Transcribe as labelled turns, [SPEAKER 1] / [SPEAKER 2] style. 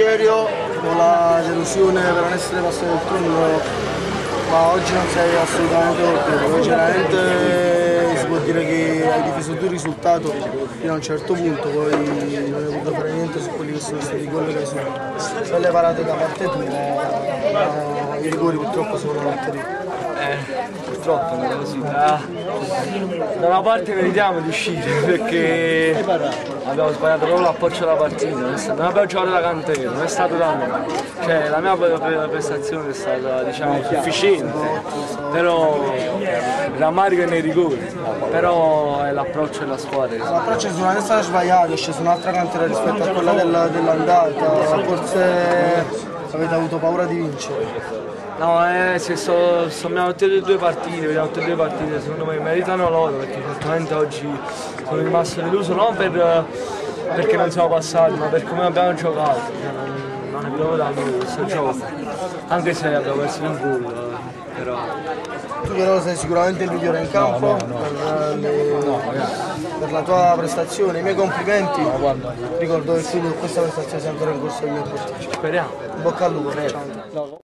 [SPEAKER 1] serio, con la delusione per non essere passato il turno, ma oggi non sei assolutamente colpevole. Oggi veramente si può dire che hai difeso tu il risultato fino a un certo punto, poi non hai potuto fare niente su quelli che sono stati i gol che hai subito. Belle parate da parte tua, ma i rigori purtroppo sono batterie.
[SPEAKER 2] Purtroppo non è così. Da una parte meritiamo di uscire perché abbiamo sbagliato proprio l'approccio della partita, non abbiamo giocato da cantiere, non è stato da me. Cioè, la mia prestazione è stata diciamo sufficiente, però rammarico nei rigori, però è l'approccio della squadra.
[SPEAKER 1] L'approccio è sicuramente stato sbagliato, è scesa un'altra cantera rispetto a quella dell'andata, forse avete avuto paura di vincere.
[SPEAKER 2] No, se sommiamo tutte e due le partite, secondo me meritano loro, perché certamente oggi sono rimasto deluso non perché non siamo passati, ma per come abbiamo giocato. Non è proprio da noi questo gioco, anche se abbiamo perso il gol, però.
[SPEAKER 1] Tu però sei sicuramente il migliore in campo per la tua prestazione, i miei complimenti. Ricordo che tu con questa prestazione sei ancora in corso di mio portiere.
[SPEAKER 2] Speriamo.
[SPEAKER 1] In bocca al lupo.